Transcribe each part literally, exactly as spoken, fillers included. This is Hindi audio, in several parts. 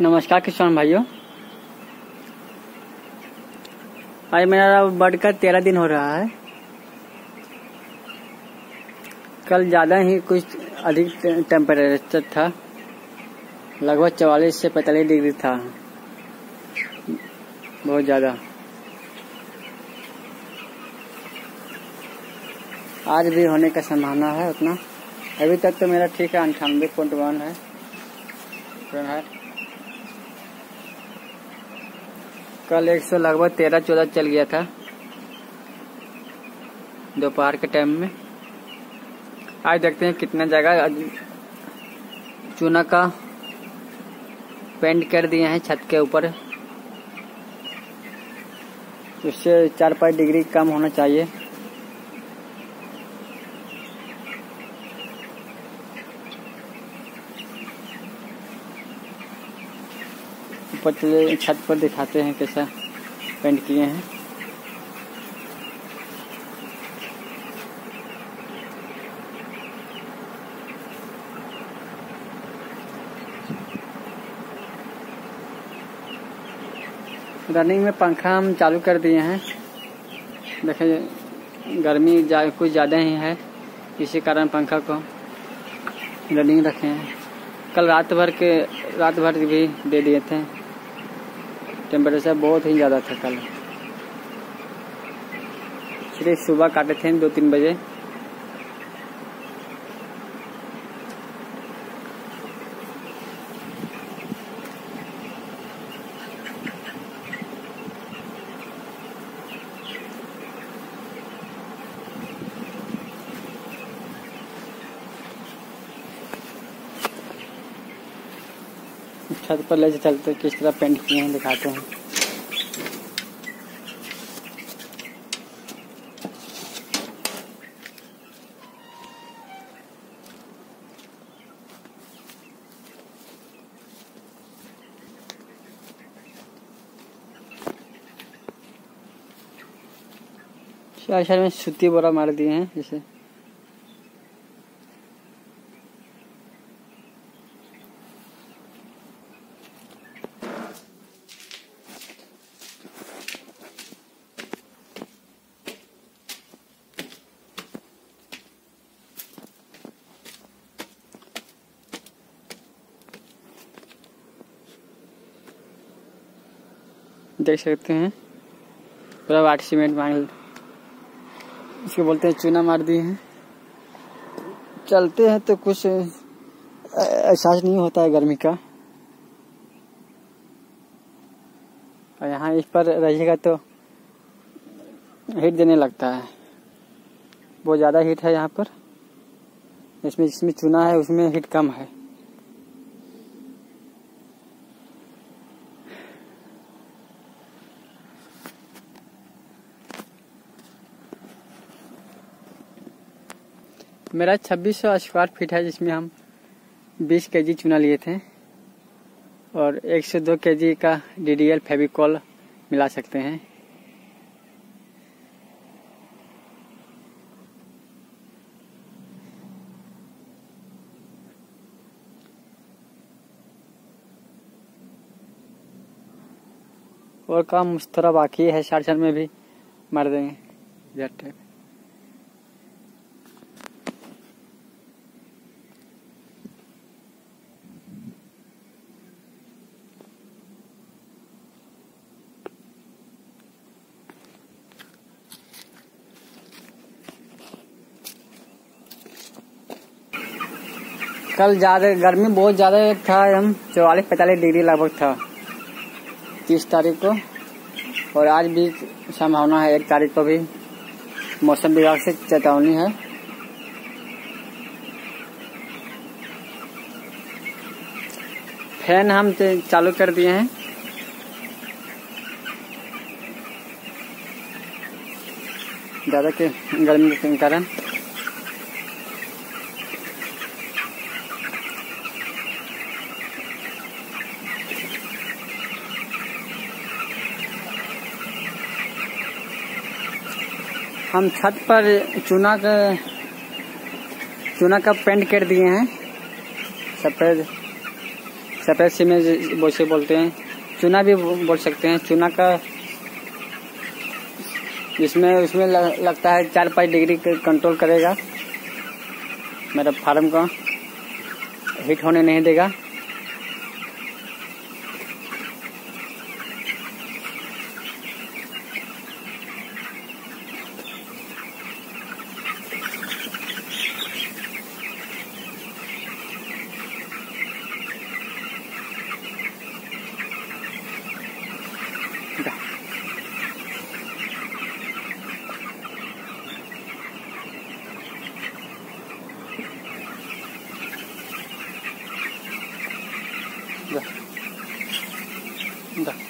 नमस्कार किसान भाइयों। आज मेरा बर्ड का तेरह दिन हो रहा है। कल ज़्यादा ही कुछ अधिक टेम्परेचर था, लगभग चवालीस से पैंतालीस डिग्री था, बहुत ज़्यादा। आज भी होने का संभावना है उतना। अभी तक तो मेरा ठीक है, अंठानवे पॉइंट वन है। कल एक सौ लगभग तेरह चौदह चल गया था दोपहर के टाइम में। आज देखते हैं कितना जगह चूना का पेंट कर दिए हैं छत के ऊपर, उससे चार पाँच डिग्री कम होना चाहिए। ऊपर चले छत पर दिखाते हैं कैसा पेंट किए हैं। रनिंग में पंखा हम चालू कर दिए हैं। देखिए गर्मी जा, कुछ ज़्यादा ही है, इसी कारण पंखा को रनिंग रखे हैं। कल रात भर के रात भर भी दे दिए थे, टेम्परेचर बहुत ही ज़्यादा था कल। इसलिए सुबह काटे थे दो तीन बजे। छत पर ले चलते किस तरह पेंट किए हैं दिखाते हैं। शहर में सूती बोरा मार दिए हैं जैसे। देख सकते हैं पूरा वाट सीमेंट मार, इसको बोलते हैं चूना मार दिए हैं। चलते हैं तो कुछ एहसास नहीं होता है गर्मी का, और यहाँ इस पर रहिएगा तो हीट देने लगता है। बहुत ज़्यादा हीट है यहाँ पर। इसमें जिसमें चूना है उसमें हीट कम है। मेरा छब्बीस सौ स्क्वायर फीट है, जिसमें हम बीस केजी चूना लिए थे और एक सौ दो केजी का डी डी एल फेविकॉल मिला सकते हैं। और काम उस तरह बाकी है, साठ साल में भी मार देंगे टाइप। कल ज़्यादा गर्मी बहुत ज़्यादा था, हम चौवालीस पैंतालीस डिग्री लगभग था तीस तारीख को। और आज भी संभावना है एक तारीख को भी, मौसम विभाग से चेतावनी है। फैन हम चालू कर दिए हैं। ज़्यादा के गर्मी के कारण हम छत पर चूना का चूना का पेंट कर दिए हैं सफेद सफ़ेद सीमेंट बोसे बोलते हैं, चूना भी बोल सकते हैं। चूना का इसमें उसमें लगता है चार पाँच डिग्री कंट्रोल करेगा, मेरा फार्म को हीट होने नहीं देगा। Da. Da.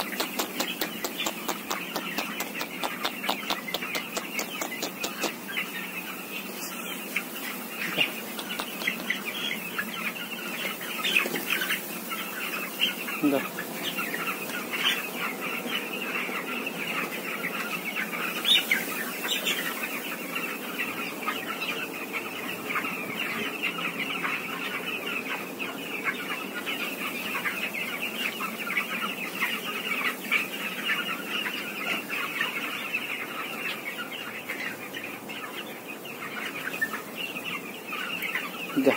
Da. Da.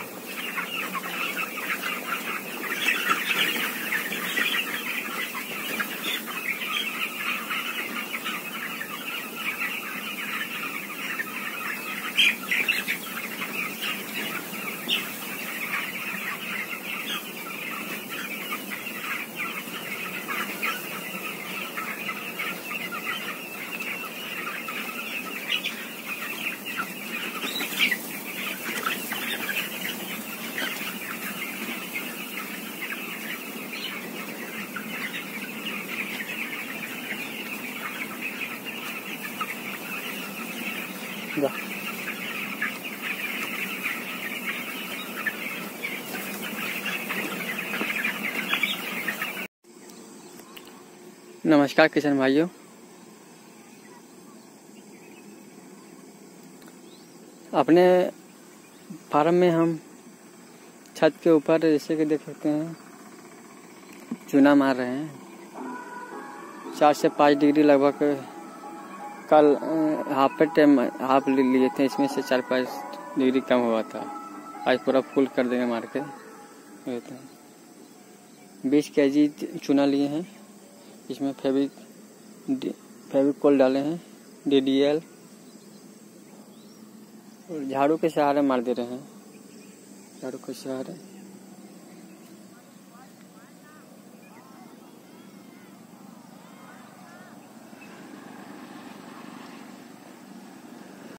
Da. नमस्कार किसान भाइयों, अपने फार्म में हम छत के ऊपर जैसे कि देख सकते हैं चूना मार रहे हैं। चार से पाँच डिग्री लगभग कल हाफ पे टाइम हाफ लिए थे, इसमें से चार पाँच डिग्री कम हुआ था। आज पूरा फुल कर देंगे मार के। बीस के जी चूना लिए हैं, इसमें फेविक फेविकोल डाले हैं, डी डी एल, और झाड़ू के सहारे मार दे रहे हैं, झाड़ू के सहारे।